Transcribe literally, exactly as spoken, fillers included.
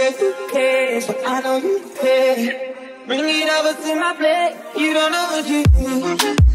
if you care, but I know you care. Bring it over to my bed, you don't know what you do.